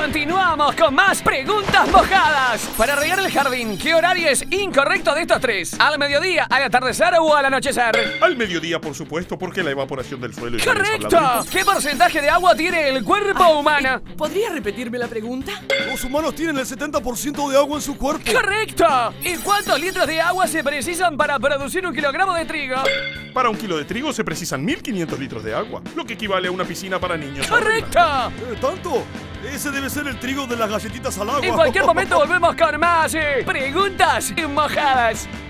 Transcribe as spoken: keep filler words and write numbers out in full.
Continuamos con más preguntas mojadas. Para regar el jardín, ¿qué horario es incorrecto de estos tres? ¿Al mediodía, al atardecer o al anochecer? Al mediodía, por supuesto, porque la evaporación del suelo... ¡Correcto! ¿Qué porcentaje de agua tiene el cuerpo Ay, humano? ¿Podría repetirme la pregunta? Los humanos tienen el setenta por ciento de agua en su cuerpo. ¡Correcto! ¿Y cuántos litros de agua se precisan para producir un kilogramo de trigo? Para un kilo de trigo se precisan mil quinientos litros de agua, lo que equivale a una piscina para niños. ¡Correcto! Eh, ¿Tanto? Ese debe ser el trigo de las galletitas al agua. En cualquier momento volvemos con más eh, preguntas mojadas.